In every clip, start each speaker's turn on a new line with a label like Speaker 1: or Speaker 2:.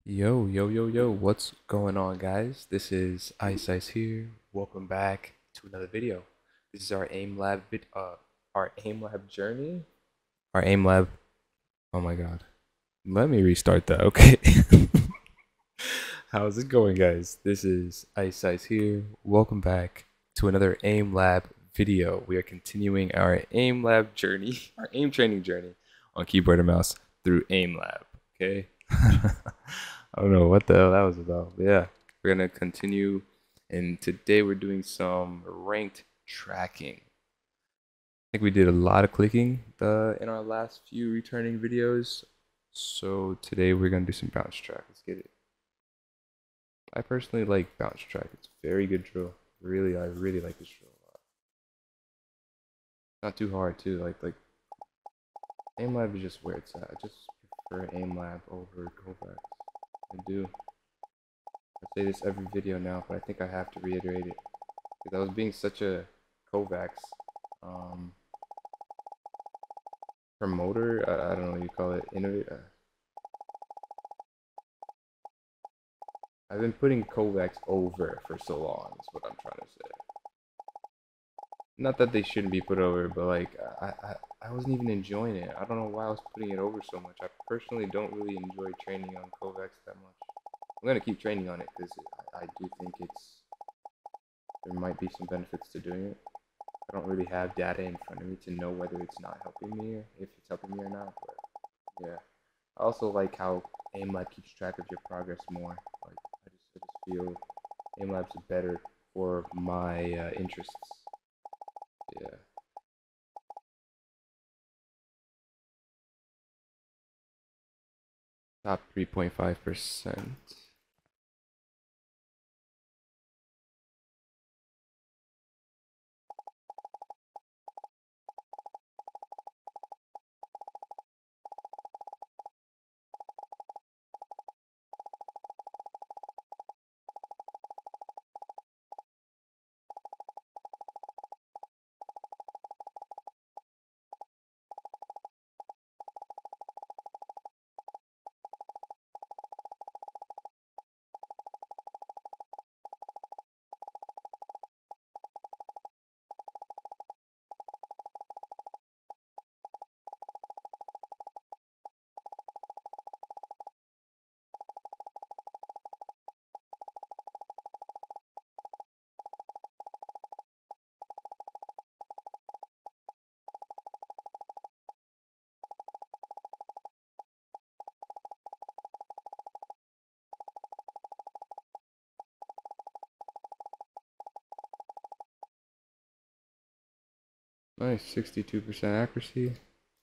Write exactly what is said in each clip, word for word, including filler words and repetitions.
Speaker 1: Yo, yo, yo, yo, what's going on, guys? This is Ice Ice here. Welcome back to another video. This is our AIM Lab vid uh our AIM Lab journey. Our AIM Lab. Oh my god. Let me restart that, okay? How's it going, guys? This is Ice Ice here. Welcome back to another AIM Lab video. We are continuing our AIM Lab journey, our AIM training journey on keyboard and mouse through AIM Lab, okay? I don't know what the hell that was about. But yeah, we're gonna continue, and today we're doing some ranked tracking. I think we did a lot of clicking the in our last few returning videos, so today we're gonna do some bounce track. Let's get it. I personally like bounce track. It's a very good drill. Really, I really like this drill a lot. Not too hard too. Like like aim lab is just where it's at. I just prefer aim lab over Kovacs. I do. I say this every video now, but I think I have to reiterate it because I was being such a Kovacs um, promoter. I, I don't know what you call it. Innovator. I've been putting Kovacs over for so long. Is what I'm trying to say. Not that they shouldn't be put over, but like I, I, I wasn't even enjoying it. I don't know why I was putting it over so much. I personally don't really enjoy training on Kovacs that much. I'm gonna keep training on it because I, I do think it's there might be some benefits to doing it. I don't really have data in front of me to know whether it's not helping me or if it's helping me or not. But yeah, I also like how AimLab keeps track of your progress more. Like I just, I just feel AimLab's better for my uh, interests. Yeah. Top three point five percent. Nice, sixty-two percent accuracy.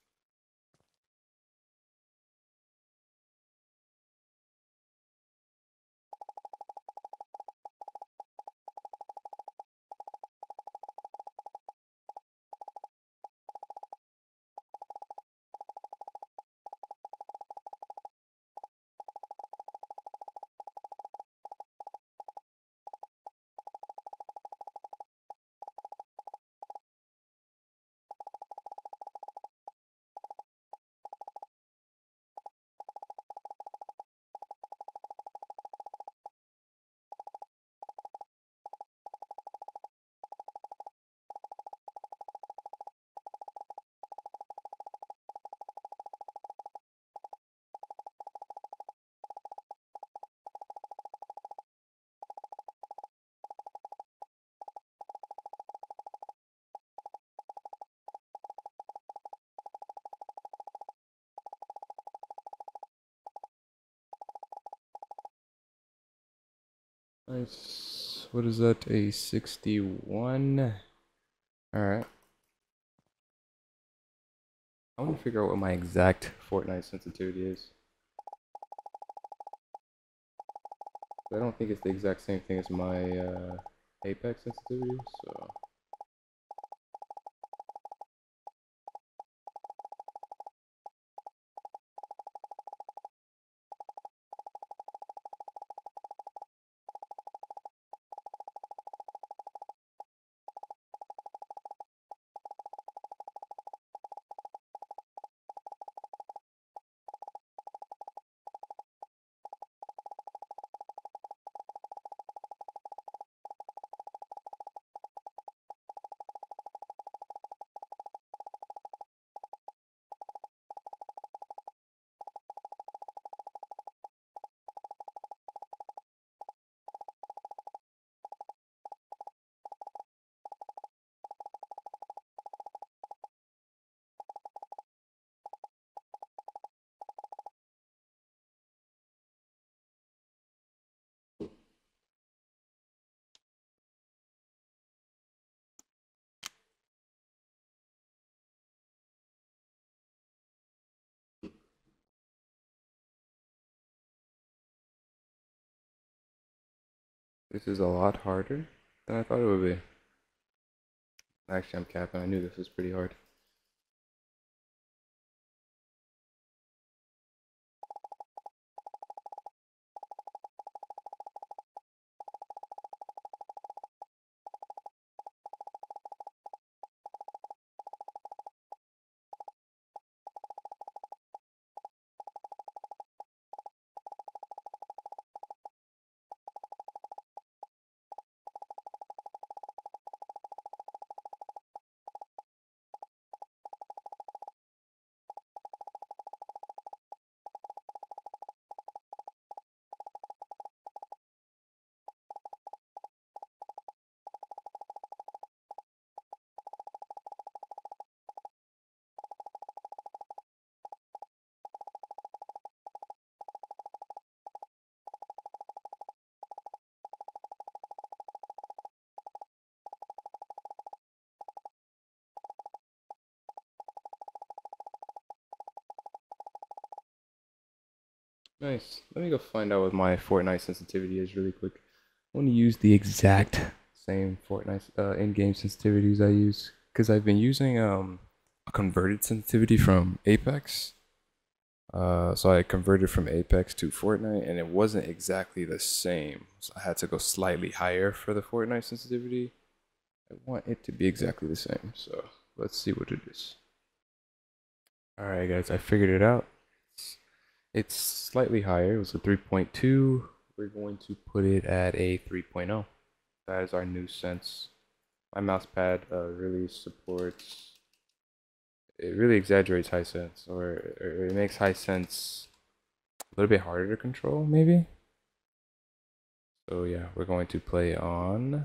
Speaker 1: Nice. What is that? A sixty-one. Alright. I want to figure out what my exact Fortnite sensitivity is. I don't think it's the exact same thing as my uh, Apex sensitivity, so... This is a lot harder than I thought it would be. Actually, I'm capping. I knew this was pretty hard. Nice. Let me go find out what my Fortnite sensitivity is really quick. I want to use the exact same Fortnite uh, in-game sensitivities I use because I've been using um a converted sensitivity from Apex. Uh, so I converted from Apex to Fortnite, and it wasn't exactly the same. So I had to go slightly higher for the Fortnite sensitivity. I want it to be exactly the same. So let's see what it is. All right, guys, I figured it out. It's, it's slightly higher. It was a three point two. We're going to put it at a 3.0. That is our new sense. My mouse pad uh, really supports. It really exaggerates high sense, or, or it makes high sense a little bit harder to control, maybe. So yeah, we're going to play on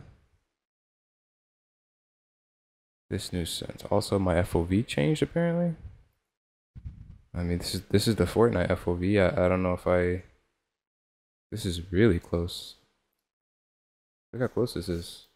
Speaker 1: this new sense. Also, my F O V changed apparently. I mean, this is this is the Fortnite F O V. I, I don't know if I. This is really close. Look how close this is.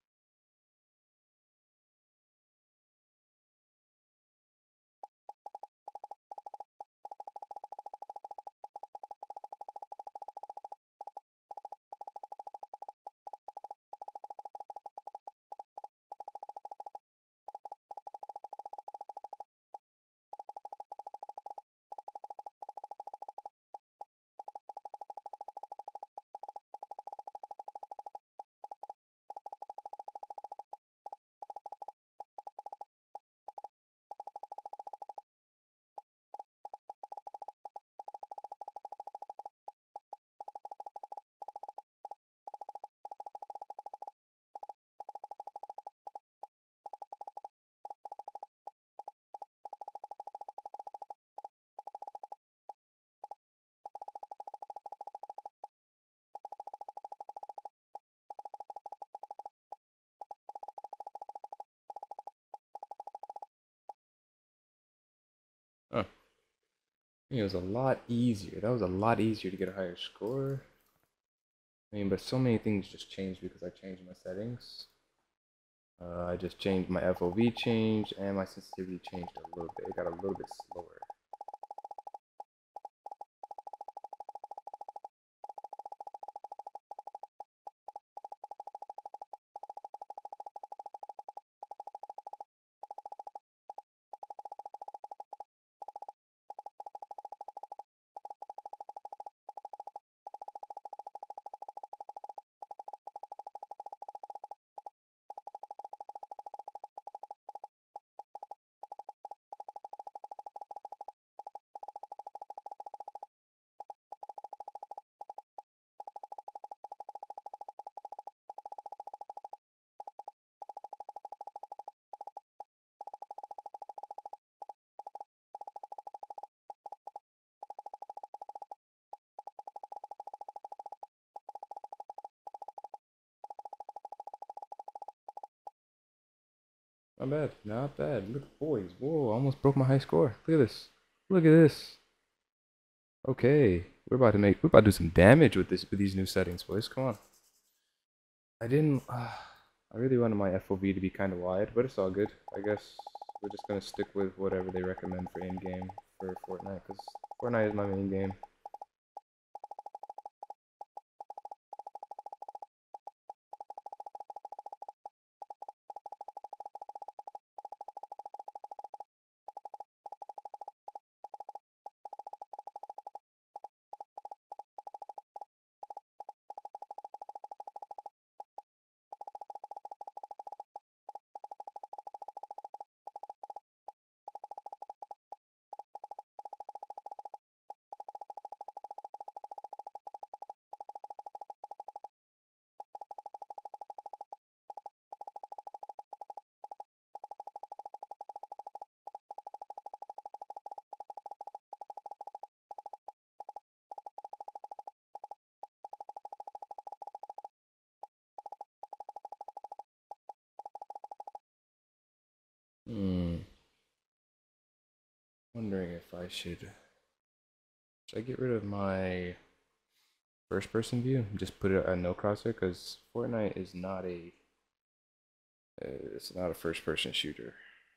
Speaker 1: Oh, it was a lot easier. That was a lot easier to get a higher score. I mean, but so many things just changed because I changed my settings. Uh, I just changed my F O V changed and my sensitivity changed a little bit. It got a little bit slower. Not bad. Not bad. Look, boys. Whoa, I almost broke my high score. Look at this. Look at this. Okay. We're about to make, we're about to do some damage with this, with these new settings, boys. Come on. I didn't, uh, I really wanted my F O V to be kind of wide, but it's all good. I guess we're just gonna stick with whatever they recommend for in-game for Fortnite, because Fortnite is my main game. Hmm. Wondering if I should should I get rid of my first person view and just put it at no crosshair because Fortnite is not a uh, it's not a first person shooter.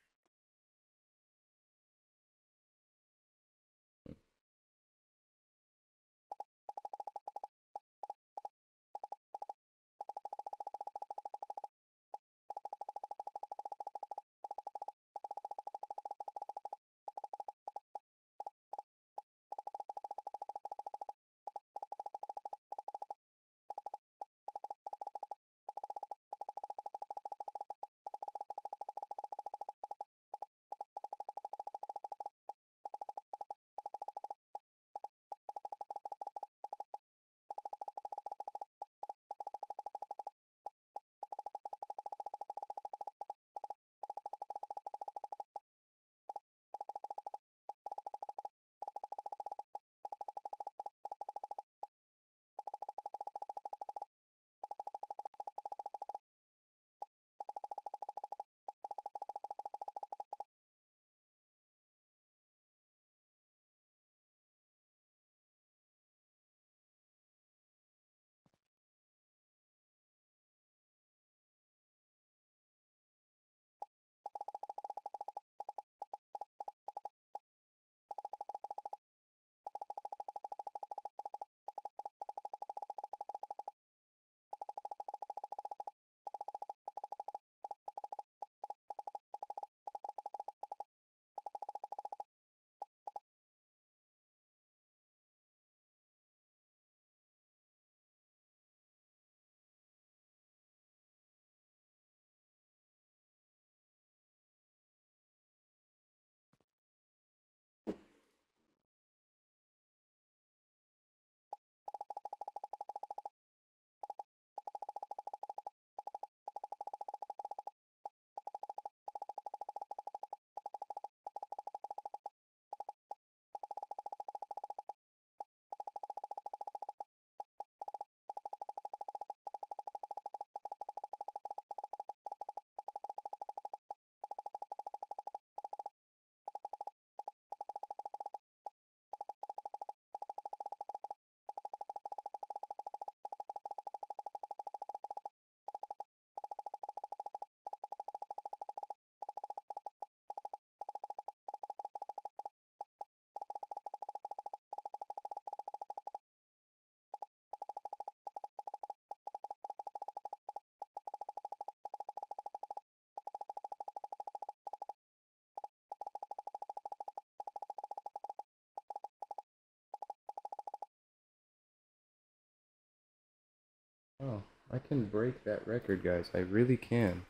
Speaker 1: Oh, I can break that record, guys. I really can.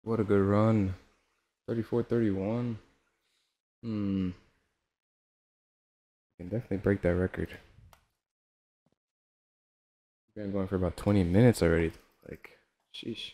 Speaker 1: What a good run. thirty-four thirty-one. Hmm. Can definitely break that record. We've been going for about twenty minutes already. Like, sheesh.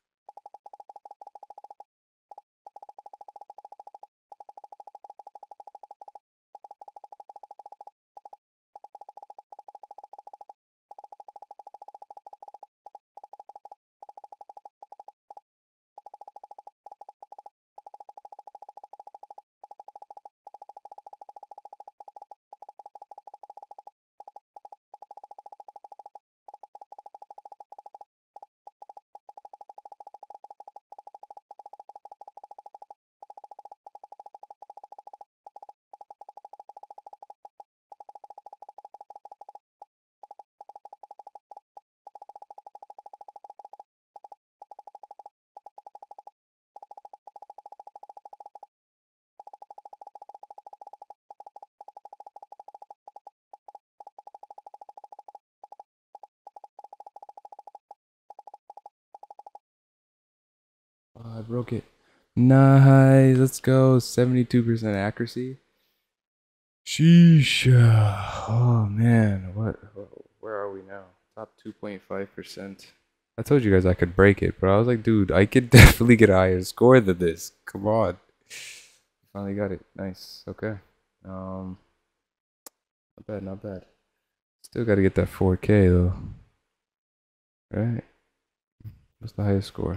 Speaker 1: Oh, I broke it. Nice. Let's go. seventy-two percent accuracy. Sheesh. Oh man, what? Where are we now? Top two point five percent. I told you guys I could break it, but I was like, dude, I could definitely get a higher score than this. Come on. Finally got it. Nice. Okay. Um, not bad, not bad. Still got to get that four K though. Right? What's the highest score?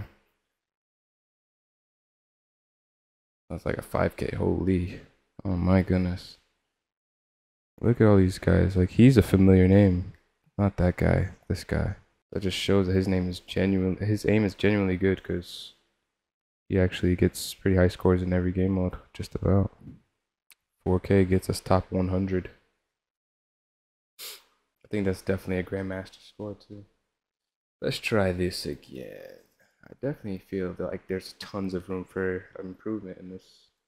Speaker 1: That's like a five K. Holy. Oh my goodness. Look at all these guys. Like, he's a familiar name. Not that guy. This guy. That just shows that his name is genuine. His aim is genuinely good because he actually gets pretty high scores in every game mode. Just about. four K gets us top one hundred. I think that's definitely a Grandmaster score too. Let's try this again. I definitely feel that, like, there's tons of room for improvement in this.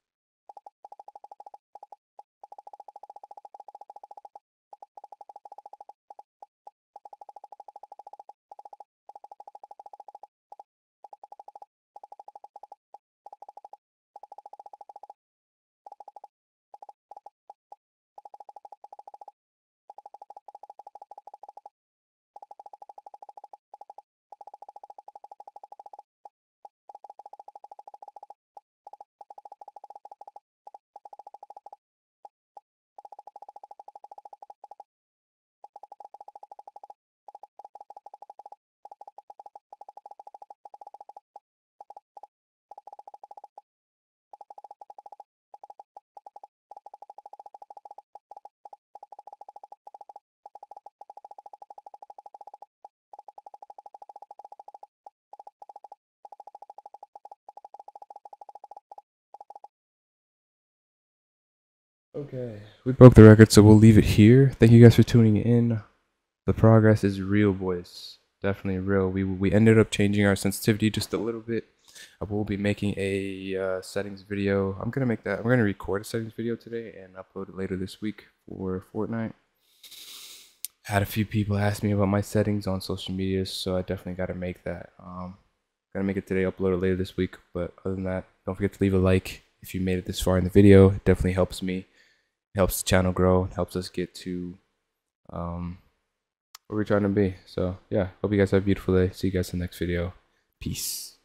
Speaker 1: Okay, we broke the record, so we'll leave it here. Thank you guys for tuning in. The progress is real, boys. Definitely real. We we ended up changing our sensitivity just a little bit. I will be making a uh, settings video. I'm gonna make that. I'm gonna record a settings video today and upload it later this week for Fortnite. Had a few people ask me about my settings on social media, so I definitely got to make that. Um, gonna make it today, upload it later this week. But other than that, don't forget to leave a like if you made it this far in the video. It definitely helps me. Helps the channel grow, helps us get to um, where we're trying to be. So yeah, hope you guys have a beautiful day. See you guys in the next video. Peace.